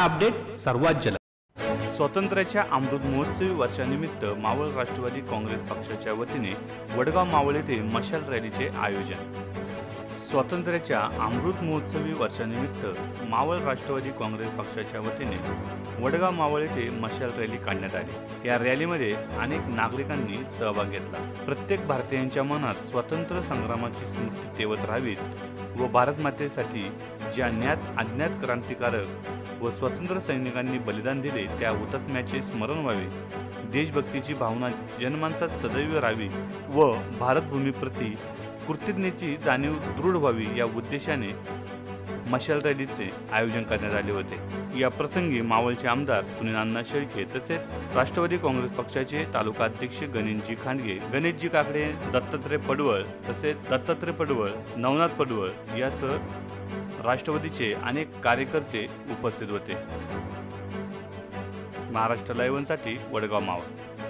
Update सर्वात जलद। स्वातंत्र्याच्या अमृत महोत्सवी वर्षानिमित्त मावळ राष्ट्रवादी काँग्रेस पक्षाच्या वतीने वडगाव मावळ येथे मशाल रॅलीचे आयोजन। स्वातंत्र्याच्या अमृत महोत्सवी वर्षानिमित्त मावळ राष्ट्रवादी काँग्रेस पक्षाच्या वतीने वडगाव मावळ येथे मशाल रॅली काढण्यात आली। या रॅलीमध्ये अनेक नागरिकांनी सहभाग घेतला। प्रत्येक भारतीयांच्या मनात स्वातंत्र्य संग्रामाची स्मृती तेवत राहावीत व भारत मातेसाठी ज्या अज्ञात क्रांतिकारक व स्वतंत्र सैनिकांनी बलिदान दिले त्या हुतात्म्याचे स्मरण व्हावे, देशभक्तीची भावना जनमानसात सदैव राहावी व भारतभूमीप्रती कृतज्ञतेची जाणीव दृढ व्हावी या उद्देशाने मशाल रॅलीचे आयोजन करण्यात आले होते। या प्रसंगी मावळचे आमदार सुनील अण्णा शेळके तसेच राष्ट्रवादी काँग्रेस पक्षाचे तालुका अध्यक्ष गणेशजी खांडगे, गणेशजी काकडे, दत्तात्रय पडवळ, नवनाथ पडवळ यासह राष्ट्रवादीचे अनेक कार्यकर्ते उपस्थित होते। महाराष्ट्र लाईव्हसाठी वडगाव मावळ।